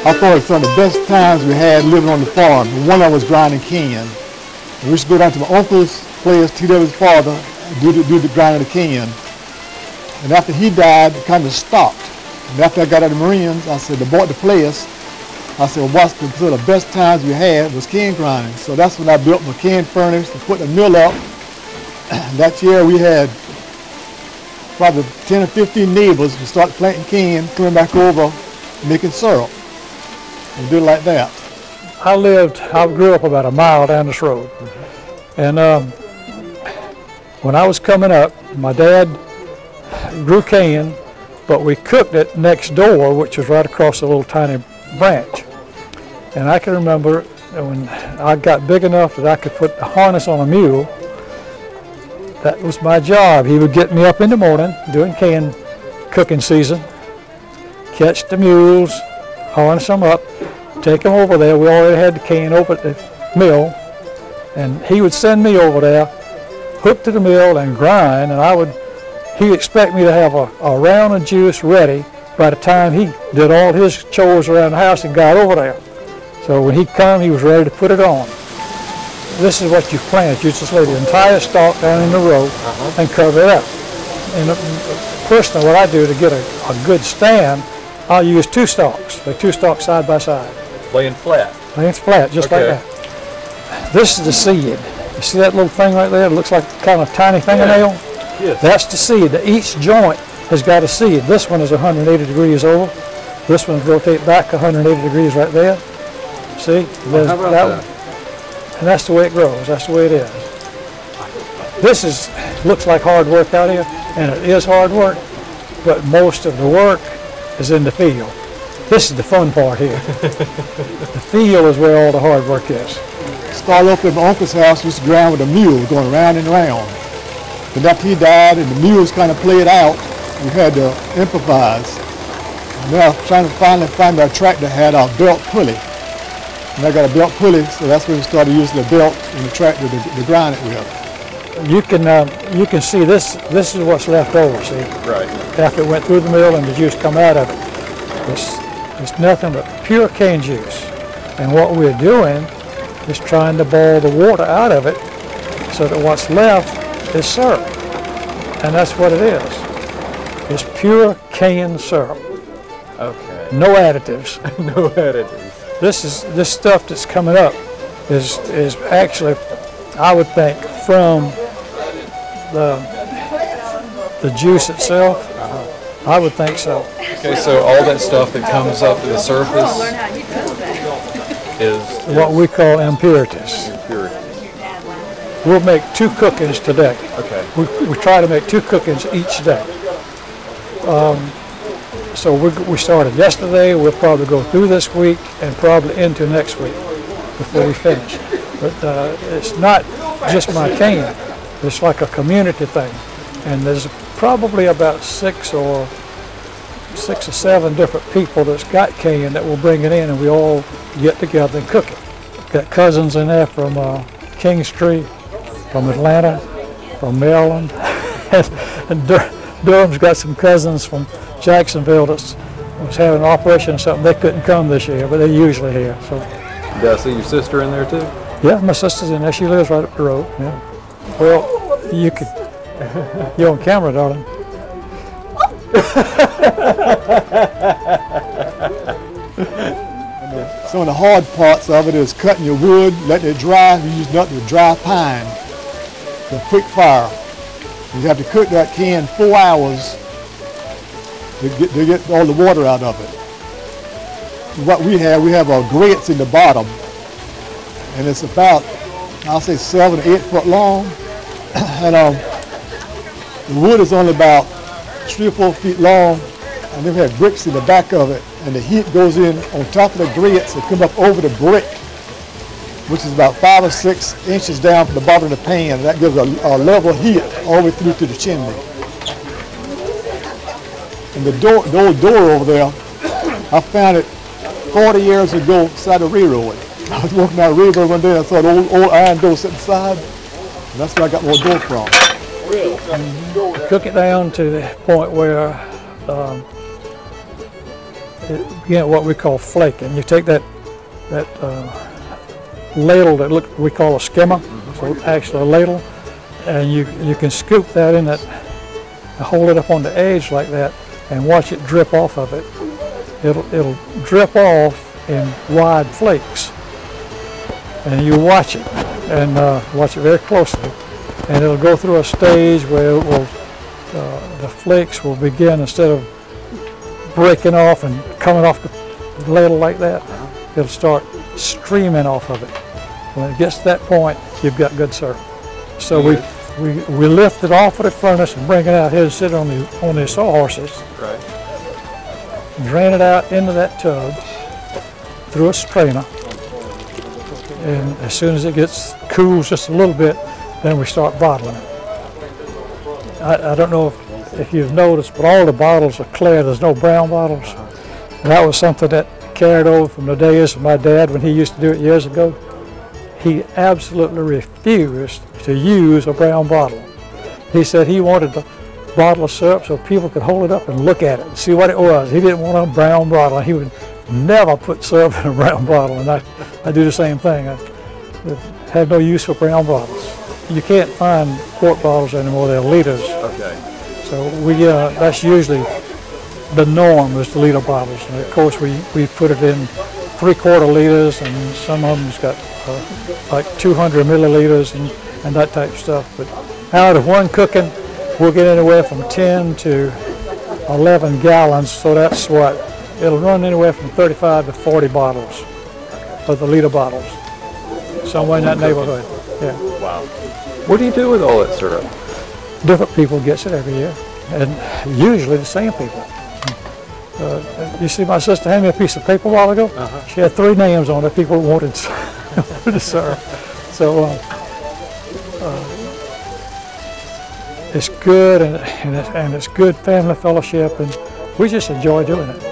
I thought it was some of the best times we had living on the farm. And one of them was grinding can. We used to go down to my uncle's place, T.W.'s father, and do the grinding of the can. And after he died, it kind of stopped. And after I got out of the Marines, I said, they bought the place. I said, well, what's the best times we had was can grinding. So that's when I built my can furnace and put the mill up. That year we had probably 10 or 15 neighbors to start planting can, coming back over, making syrup. We did it like that. I grew up about a mile down this road. And when I was coming up, my dad grew cane, but we cooked it next door, which was right across a little tiny branch. And I can remember when I got big enough that I could put a harness on a mule. That was my job. He would get me up in the morning doing can cooking season, catch the mules, harness them up, take them over there. We already had the can over at the mill, and he would send me over there, hook to the mill and grind, and he'd expect me to have a round of juice ready by the time he did all his chores around the house and got over there. So when he'd come, he was ready to put it on. This is what you plant. You just lay the entire stalk down in the row and cover it up. And personally, what I do to get a good stand, I'll use two stalks. Lay two stalks side by side. Laying flat? Laying flat, just like that. This is the seed. You see that little thing right there? It looks like kind of a tiny fingernail? Yes. That's the seed. Each joint has got a seed. This one is 180 degrees over. This one rotate back 180 degrees right there. See? How about that? And that's the way it grows. That's the way it is. This looks like hard work out here, and it is hard work, but most of the work is in the field. This is the fun part here. The field is where all the hard work is. Started off at my uncle's house, we used to grind with a mule going round and round. But after he died and the mules kind of played out, we had to improvise. And then I was trying to finally find a tractor that had a belt pulley. And I got a belt pulley, so that's when we started using the belt in the tractor to grind it with. You can see this is what's left over, see? Right. After it went through the mill and the juice come out of it. It's nothing but pure cane juice. And what we're doing is trying to boil the water out of it so that what's left is syrup. And that's what it is. It's pure cane syrup. Okay. No additives. No additives. This stuff that's coming up is actually, I would think, from the juice itself. I would think so. Okay, so all that stuff that comes up to the surface is what we call impurities. We'll make 2 cookings today. Okay. We try to make 2 cookings each day. So we started yesterday. We'll probably go through this week and probably into next week before we finish. But it's not just my cane. It's like a community thing. And there's probably about 6 or 7 different people that's got cane that will bring it in, and we all get together and cook it. Got cousins in there from Kingstree, from Atlanta, from Maryland, and Durham's got some cousins from Jacksonville that was having an operation or something. They couldn't come this year, but they're usually here. So. Did I see your sister in there too? Yeah, my sister's in there. She lives right up the road. Yeah. Well, you're on camera, darling. Some of the hard parts of it is cutting your wood, letting it dry. We use nothing but dry pine for quick fire. You have to cook that can 4 hours to get all the water out of it. What we have grates in the bottom, and it's about, I'll say 7 or 8 foot long, and the wood is only about 3 or 4 feet long, and then we have bricks in the back of it, and the heat goes in on top of the grates and come up over the brick, which is about 5 or 6 inches down from the bottom of the pan. That gives a level heat all the way through to the chimney. And the old door over there, I found it 40 years ago beside the railroad. I was walking down the railroad one day and I saw the old iron door sitting inside, and that's where I got my door from. Cook it down to the point where begin at what we call flaking. You take that ladle that we call a skimmer, so actually a ladle, and you can scoop that in that, hold it up on the edge like that, and watch it drip off of it. It'll drip off in wide flakes, and you watch it and watch it very closely, and it'll go through a stage where it will, the flakes will begin, instead of breaking off and coming off the ladle like that, it'll start streaming off of it. When it gets to that point, you've got good syrup. So we lift it off of the furnace and bring it out here and sit on the sawhorses. Right. Drain it out into that tub through a strainer. And as soon as it cools just a little bit, then we start bottling it. I don't know if you've noticed, but all the bottles are clear. There's no brown bottles. And that was something that carried over from the days of my dad when he used to do it years ago. He absolutely refused to use a brown bottle. He said he wanted a bottle of syrup so people could hold it up and look at it and see what it was. He didn't want a brown bottle. He would never put syrup in a brown bottle, and I do the same thing. I have no use for brown bottles. You can't find quart bottles anymore. They're liters. Okay. So that's usually the norm, is the liter bottles. And of course, we put it in 3/4 liters, and some of them's got like 200 milliliters and that type of stuff. But out of one cooking, we'll get anywhere from 10 to 11 gallons. So that's what it'll run anywhere from 35 to 40 bottles of the liter bottles, somewhere in that neighborhood. Yeah. Wow. What do you do with all that syrup? Different people gets it every year, and usually the same people. You see, my sister handed me a piece of paper a while ago. She had 3 names on it. People wanted the syrup. So it's good, and it's good family fellowship, and we just enjoy doing it.